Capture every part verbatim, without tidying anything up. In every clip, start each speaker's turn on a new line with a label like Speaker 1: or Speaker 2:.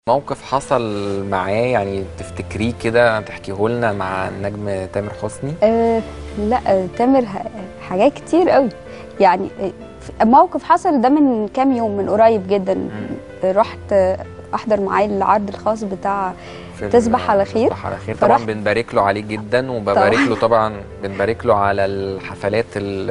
Speaker 1: موقف حصل معاه يعني تفتكريه كده تحكيه لنا مع النجم تامر حسني؟
Speaker 2: أه لا تامر حاجات كتير قوي يعني. موقف حصل ده من كام يوم، من قريب جدا. م. رحت احضر معاه العرض الخاص بتاع تصبح على خير.
Speaker 1: تصبح على خير طبعا، بنبارك له عليه جدا، وببارك له طبعا بنبارك له على الحفلات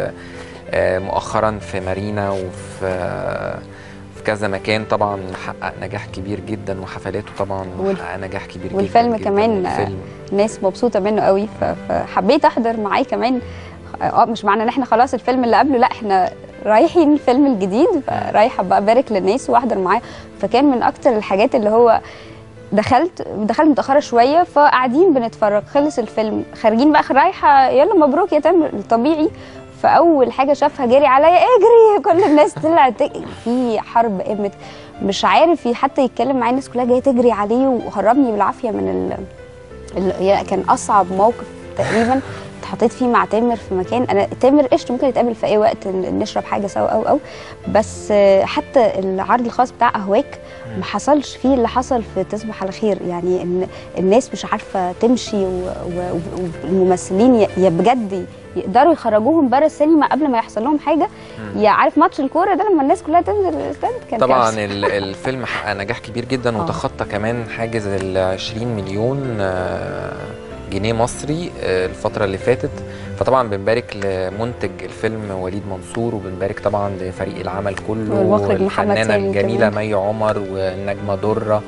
Speaker 1: مؤخرا في مارينا وفي في كذا مكان، طبعا حقق نجاح كبير جدا، وحفلاته طبعا حقق نجاح كبير
Speaker 2: والفيلم
Speaker 1: جدا
Speaker 2: كمان
Speaker 1: والفيلم
Speaker 2: ناس مبسوطه منه قوي، فحبيت احضر معاه كمان. اه مش معنى ان احنا خلاص الفيلم اللي قبله، لا احنا رايحين الفيلم الجديد، فرايحه بقى ابارك للناس واحضر معاه. فكان من اكتر الحاجات اللي هو دخلت دخلت متاخره شويه، فقاعدين بنتفرج، خلص الفيلم خارجين بقى رايحه يلا مبروك يا تامر الطبيعي. فاول حاجه شافها جري عليا اجري، كل الناس طلعت في حرب قامت، مش عارف حتى يتكلم معايا، الناس كلها جايه تجري عليه، وهربني بالعافيه من ال... ال... كان اصعب موقف تقريبا اتحطيت فيه مع تامر في مكان. انا تامر قشطه ممكن نتقابل في اي وقت نشرب حاجه سوا او او بس حتى العرض الخاص بتاع اهواك ما حصلش فيه اللي حصل في تصبح على خير. يعني ان الناس مش عارفه تمشي، والممثلين يا بجد يقدروا يخرجوهم بره السينما قبل ما يحصل لهم حاجه. يا عارف ماتش الكوره ده لما الناس كلها تنزل الاستاد، كان
Speaker 1: طبعا الفيلم حقق نجاح كبير جدا، وتخطى كمان حاجز ال عشرين مليون جنيه مصري الفترة اللي فاتت. فطبعا بنبارك لمنتج الفيلم وليد منصور، وبنبارك طبعا لفريق العمل كله، والفنانة الجميلة مي عمر والنجمة درة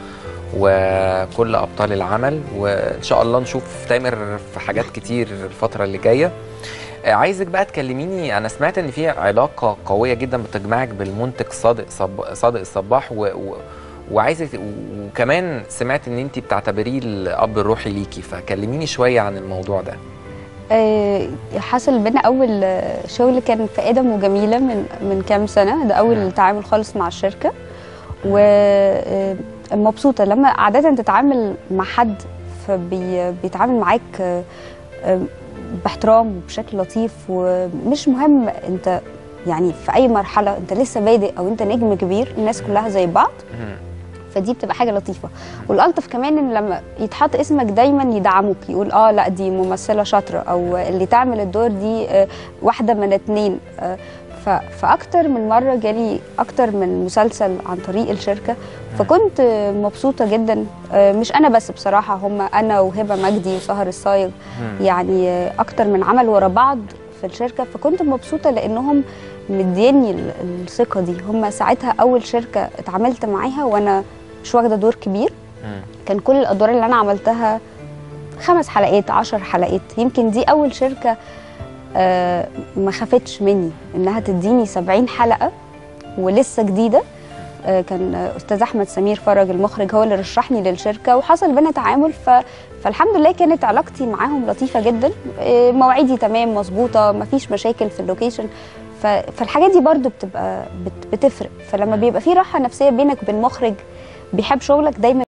Speaker 1: وكل أبطال العمل. وإن شاء الله نشوف تامر في حاجات كتير الفترة اللي جاية. عايزك بقى تكلميني، أنا سمعت إن في علاقة قوية جدا بتجمعك بالمنتج صادق صب... صادق الصباح، و... و... وعايزه، وكمان سمعت ان انت بتعتبريه الاب الروحي ليكي، فكلميني شويه عن الموضوع ده.
Speaker 2: أه حصل بينا اول شغل كان في ادم وجميله من من كام سنه، ده اول م. تعامل خالص مع الشركه. ومبسوطه لما عاده تتعامل مع حد فبيتعامل معاك باحترام وبشكل لطيف، ومش مهم انت يعني في اي مرحله انت لسه بادئ او انت نجم كبير، الناس كلها زي بعض. فدي بتبقى حاجه لطيفه. والالطف كمان ان لما يتحط اسمك دايما يدعموك، يقول اه لا دي ممثله شاطره، او اللي تعمل الدور دي آه واحده من اتنين. آه فاكتر من مره جالي اكتر من مسلسل عن طريق الشركه، فكنت مبسوطه جدا. آه مش انا بس بصراحه، هم انا وهبه مجدي وسهر الصايغ، يعني آه اكتر من عمل ورا بعض في الشركه. فكنت مبسوطه لانهم مديني الثقه دي. هم ساعتها اول شركه اتعاملت معاها وانا مش واخده دور كبير. كان كل الادوار اللي انا عملتها خمس حلقات عشر حلقات. يمكن دي اول شركه آه ما خافتش مني انها تديني سبعين حلقه ولسه جديده. آه كان استاذ احمد سمير فرج المخرج هو اللي رشحني للشركه، وحصل بينا تعامل. ف فالحمد لله كانت علاقتي معاهم لطيفه جدا. آه مواعيدي تمام مظبوطه، مفيش مشاكل في اللوكيشن. فالحاجات دي برضو بتبقى بتفرق. فلما بيبقى في راحه نفسيه بينك وبين مخرج بيحب شغلك دايما